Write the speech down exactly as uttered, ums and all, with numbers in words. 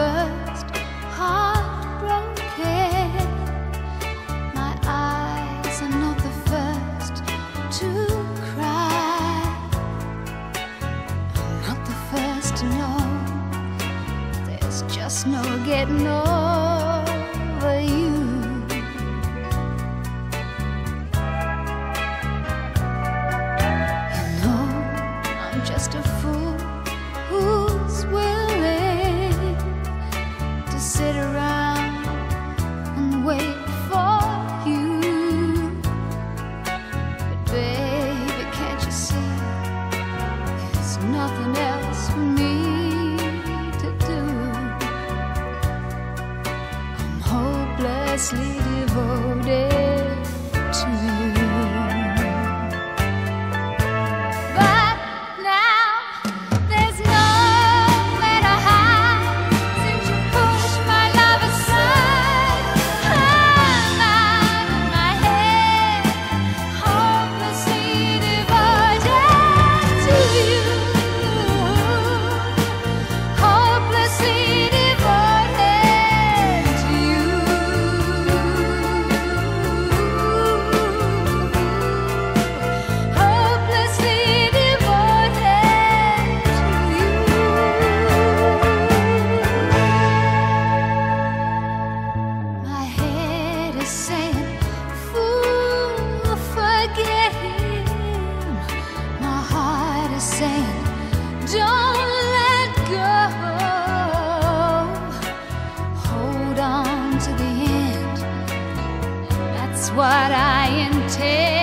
first heartbroken. My eyes are not the first to cry. I'm not the first to know. There's just no getting over you. You know, I'm just a fool who's willing to sit around and wait for you. But baby, can't you see, there's nothing else for me to do. I'm hopelessly devoted to you. But now there's nowhere to hide since you pushed my love aside. I'm out of my head, hopelessly devoted to you. Hopelessly devoted to you. Hopelessly devoted to you. My head is saying, fool, forget him. My heart is saying, don't let go. Hold on to the end. That's what I intend